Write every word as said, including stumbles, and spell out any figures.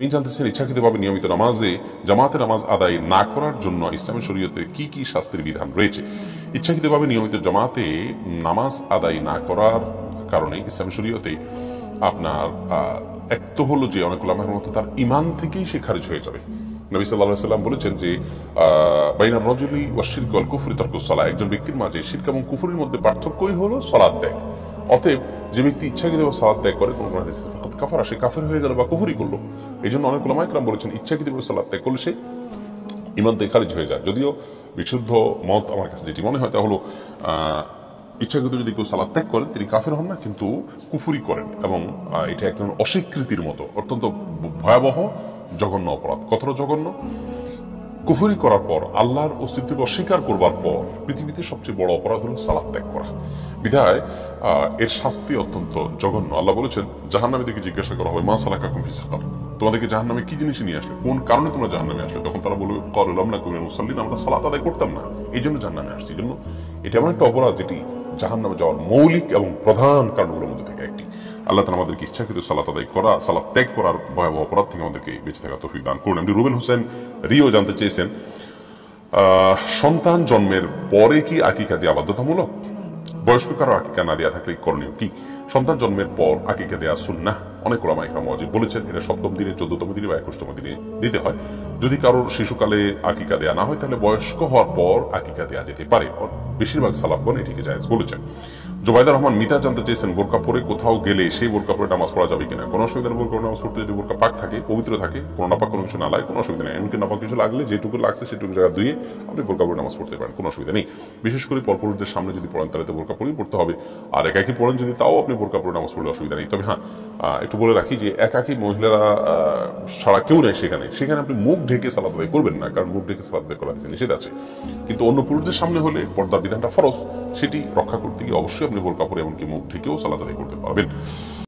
আপনি জানতেছেন ইচ্ছাকৃতভাবে নিয়মিত নামাজে জামাতে নামাজ আদায় না করার জন্য ইসলামী শরীয়তে কি কি শাস্তির বিধান রয়েছে। ইচ্ছাকৃতভাবে নিয়মিত জামাতে নামাজ আদায় না করার কারণে ইসলামী শরীয়তে আপনার এক তো হলো যে অনেক উলামার মতো তার ঈমান থেকেই সে খারিজ হয়ে যাবে। নবী সাল্লাল্লাহু আলাইহি ওয়াসাল্লাম বলেছেন যে বাইনার রাজুলি ওয়াশ শিরক ওয়াল কুফরি তারকুস সালাহ, একজন ব্যক্তির মাঝে শিরক এবং কুফরির মধ্যে পার্থক্যই হলো সালাত ত্যাগ। অতএব যে ব্যক্তি ইচ্ছাকৃতভাবে সালাত ত্যাগ করে কোন হাদিসে ফাকাত কাফারা, সে কাফের হয়ে গেল বা কুফরি করলো। এই জন্য অনেক উলামা ইকরাম বলেছেন ইচ্ছাকৃতভাবে সালাত ত্যাগ করলে সে ঈমান থেকে খারিজ হয়ে যায়। যদিও বিশুদ্ধ মত আমার কাছে যেটি মনে হয় তা হলো ইচ্ছাকৃত যদি কেউ সালাত ত্যাগ করেন তিনি কাফের হন না, কিন্তু কুফরি করেন, এবং এটা একজন অস্বীকৃতির মতো অত্যন্ত ভয়াবহ জঘন্য অপরাধ। কতটা জঘন্য? কুফরি করার পর, আল্লাহর অস্তিত্বকে অস্বীকার করবার পর পৃথিবীতে সবচেয়ে বড় অপরাধ হলো সালাত ত্যাগ করা। বিধায় এর শাস্তি অত্যন্ত জঘন্য। আল্লাহ বলেছেন জাহান্নামীদেরকে জিজ্ঞাসা করা হবে মা সালাকাকুম ফি সাকার, তোমাদেরকে জাহান্নামে কি জিনিস নিয়ে আসলে, কোন কারণে তোমরা জাহান্নামে আসলে? তখন তারা বলবে ক্বালু লাম নাকু মিনাল মুসাল্লিন, আমরা সালাত আদায় করতাম না, এই জন্য জাহান্নামে আসছি। এই জন্য এটা এমন একটা অপরাধ যেটি জাহান্নামে যাওয়ার মৌলিক এবং প্রধান কারণগুলোর মধ্যে থেকে একটি। আল্লাহ তাআলা আমাদেরকে ইচ্ছাকৃত সালাত আদায় করা, সালাত ত্যাগ করার ভয়াবহ অপরাধ থেকে আমাদেরকে বেঁচে থাকার তৌফিক দান করুন। আপনি রুবেল হোসেন রিও জানতে চেয়েছেন সন্তান জন্মের পরে কি আকিকা দেওয়া বাধ্যতামূলক? বয়স্ক কারো আকিকা না দেওয়া থাকলে করণীয় কি? সন্তান জন্মের পর আকিকা দেওয়া সুন্নাহ। অনেক ওলামা ইকরাম ওয়াজিব বলেছেন, এটা সপ্তম দিনে, চোদ্দতম দিনে বা একুশতম দিনে দিতে হয়। যদি কারোর শিশুকালে আকিকা দেওয়া না হয় তাহলে বয়স্ক হওয়ার পর আকিকা দেওয়া যেতে পারে। বেশিরভাগ সালাফগণ এটিকে জায়েজ বলেছেন। জুবাইদা রহমান মিতা জানতে চেয়েছেন বোরকা পরে কোথাও গেলে সেই বোরকা পরে নামাজ পড়া যাবে কিনা? কোনো অসুবিধা নেই। বোরকা নামাজ পড়তে যদি বোরকা পাক থাকে, পবিত্র থাকে, কোনো নাপাক কোনো কিছু না লাগে, কোনো অসুবিধা নেই। এমনকি নাপাক কিছু লাগলে যেটুকু লাগছে সেটুকু জায়গা ধুয়ে আপনি বোরকা পরে নামাজ পড়তে পারেন, কোনো অসুবিধা নেই। বিশেষ করে পরপুরুষদের সামনে যদি পড়েন তাহলে তো বোরকা পরেই পড়তে হবে। আর একাকি পড়েন যদি, তাও আপনি বোরকা পরে নামাজ পড়লে অসুবিধা নেই। তবে হ্যাঁ, একটু বলে রাখি যে একাকি মহিলারা ছাড়া কেউ নেই সেখানে, সেখানে আপনি মুখ ঢেকে সালাত আদায় করবেন না, কারণ মুখ ঢেকে সালাত আদায় করা নিষেধ আছে। কিন্তু অন্য পুরুষদের সামনে হলে পর্দার বিধানটা ফরজ, সেটি রক্ষা করতে গিয়ে অবশ্যই আপনি বোরকা পরে এমনকি মুখ ঢেকেও সালাত আদায় করতে পারবেন।